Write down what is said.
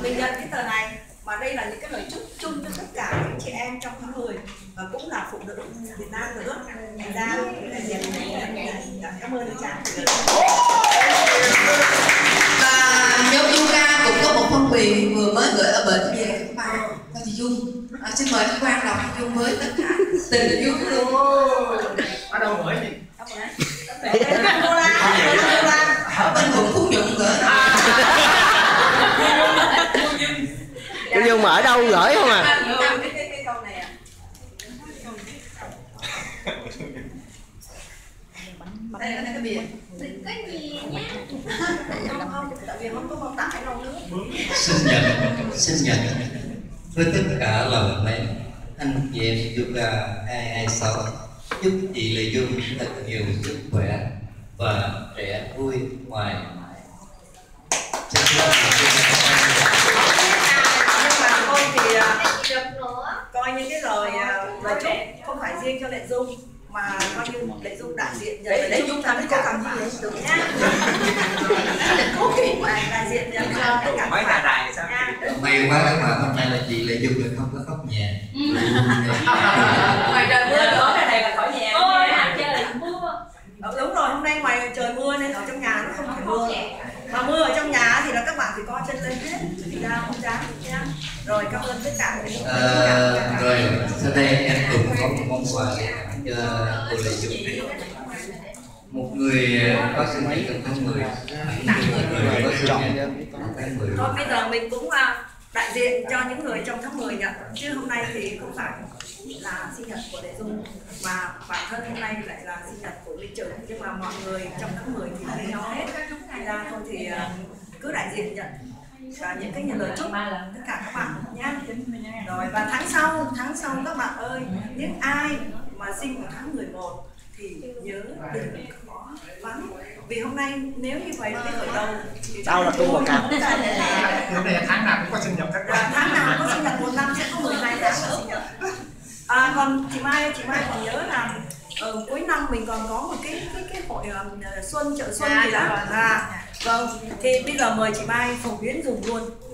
mình nhận cái tờ này, mà đây là những cái lời chúc chung cho tất cả những chị em trong tháng 10 và cũng là phụ nữ Việt Nam nữa. Thành ra đại diện cảm ơn cha. Và nhóm yoga cũng có một phong bì vừa mới gửi ở bển về các bạn cho chị Dung. Xin mời các quan đọc chị Dung với tất cả tình yêu luôn. Ở đâu gửi gì? Ở bên quận Phú Nhuận gửi. Cô Dung mà ở đâu gửi không à? Cái câu này à. Đây là cái bìa. Đừng có gì nhé. Không, tại vì không có bao tải đâu nữa. Sinh nhật với tất cả lòng mến anh chị em yoga 226 chúc chị Lệ Dung thật nhiều sức khỏe và trẻ vui ngoài mãi. Nhưng mà tôi thì coi những cái lời chúc không phải riêng cho Lệ Dung mà coi như Lệ Dung đại diện Lệ Dung làm cái cô làm gì đấy được nhá. Cố kỵ đại diện cho tất cả mấy nhà đài sao? May quá các bạn, hôm nay là chị Lệ Dung không có khóc nhẹ. Ngoài trời mưa nữa này là khỏi nhà. Ôi, chơi là mưa. Đúng rồi, hôm nay ngoài trời mưa nên ở trong nhà nó không phải mưa. Mà mưa ở trong nhà thì là các bạn phải co chân lên hết, thì ra không dám nhá. Rồi cảm ơn tất cả mọi người. Rồi sau đây em cùng có một món quà để tặng cho cô Lệ Dung. Một người có sinh nhật trong tháng 10, một người có sinh nhật trong tháng 10. Thôi bây giờ mình cũng đại diện cho những người trong tháng 10 nhận, chứ hôm nay thì không phải là sinh nhật của Lệ Dung mà bản thân hôm nay lại là sinh nhật của Minh Trừng, nhưng mà mọi người trong tháng 10 thì với nhau hết. Thành ra thôi thì cứ đại diện nhận và những cái lời chúc tất cả các bạn nhé. Rồi và tháng sau các bạn ơi, những ai mà sinh vào tháng 11 thì nhớ đừng có vắng, vì hôm nay nếu như vậy cái khởi đầu thì Đâu là tung vào cặp. Hôm nay tháng nào cũng có sinh nhật các bạn. Tháng nào có sinh nhật một năm sẽ có 12 tháng sinh nhật. Còn chị Mai còn nhớ là cuối năm mình còn có một cái hội xuân chợ xuân gì đó. Vâng, thì bây giờ mời chị Mai phổ biến dùng luôn.